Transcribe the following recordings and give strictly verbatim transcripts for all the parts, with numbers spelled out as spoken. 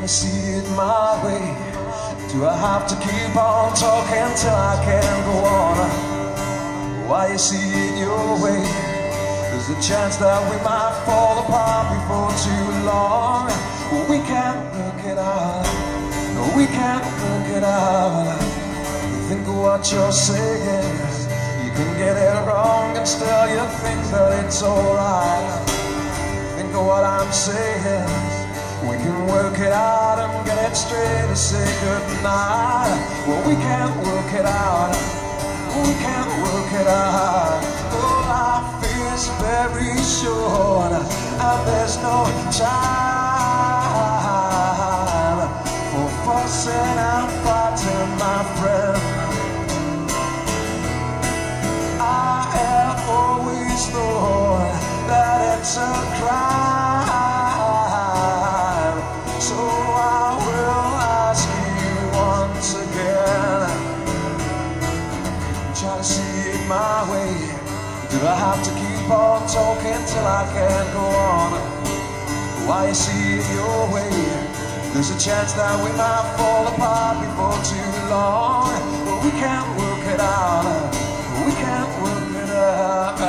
me see it my way. Do I have to keep on talking till I can't go on? Why you see it your way? There's a chance that we might fall apart before too long. We can't work it out. No, we can't work it out. Think of what you're saying. You can get it wrong and still you think that it's alright. Think of what I'm saying. We can work it out and get it straight to say goodnight. Well, we can't work it out. We can't work it out. Oh, life is very short and there's no time for fussing and fighting, my friend. I have always thought that it's a crime, so I will ask you once again. Try to see it my way. Do I have to keep on talking till I can't go on? Why you see it your way? There's a chance that we might fall apart before too long. But we can't work it out. We can't work it out.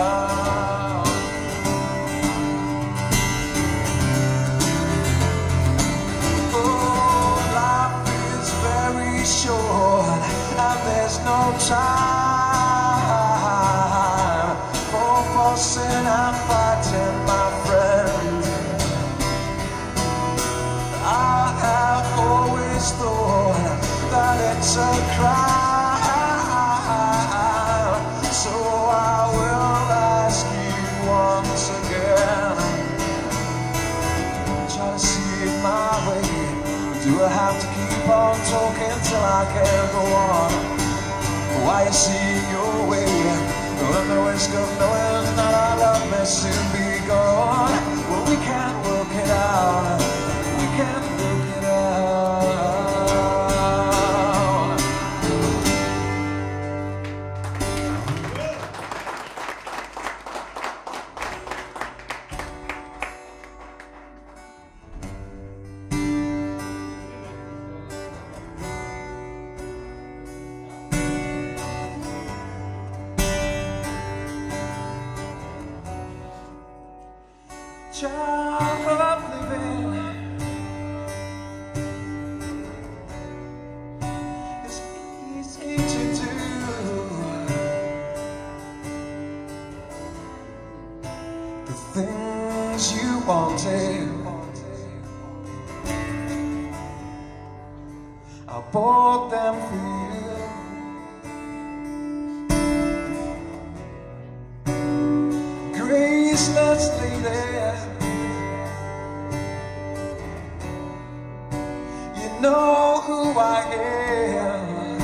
Oh, life is very short and there's no time for fussing and fighting, my friend. I have always thought that it's a crime, so I will ask you once again. Try to see it my way. Do I have to keep on talking till I can't go on? Why you see it your way? Run the risk of knowing that our love may soon be gone. Well, we can't work it out. We can't work it out. Job of living is easy to do. The things you wanted, I bought them for you. Graceless lady, know who I am.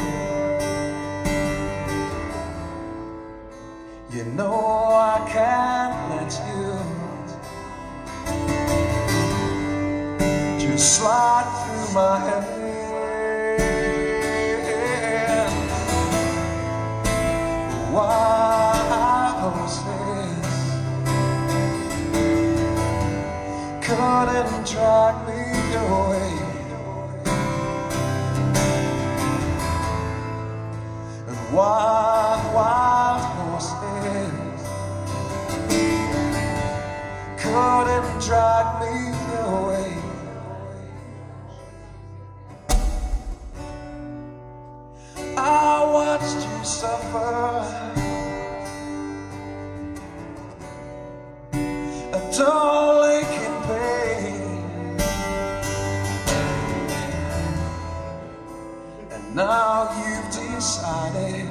You know I can't let you just slide through my head. Why was this? Couldn't drag me away. Wild, wild horses couldn't drag me away. I watched you suffer, a dull aching pain, and now you've decided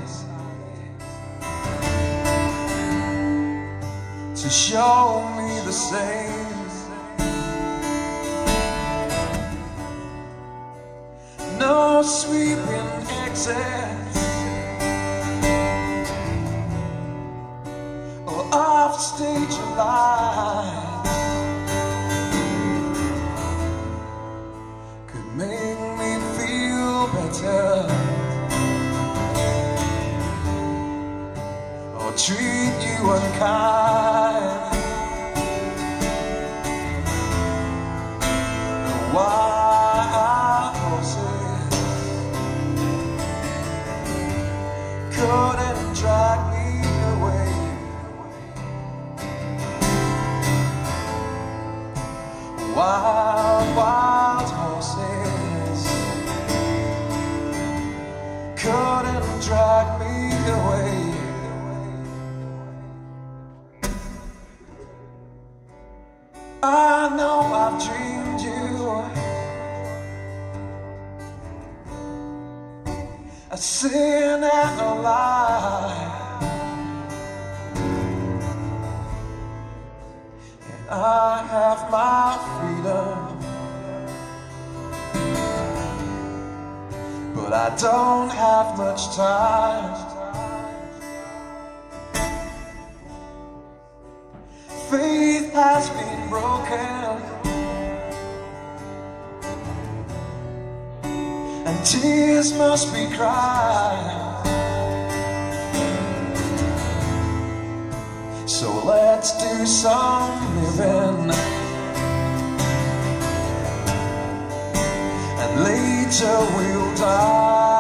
to show me the same. No sweeping exits or off stage life could make me feel better or treat you unkind. Why wild horses couldn't drag me away. I know I've dreamed you a sin and a lie, and I have my freedom, but I don't have much time. Faith has been broken, and tears must be cried. So let's do some living, and later we'll die.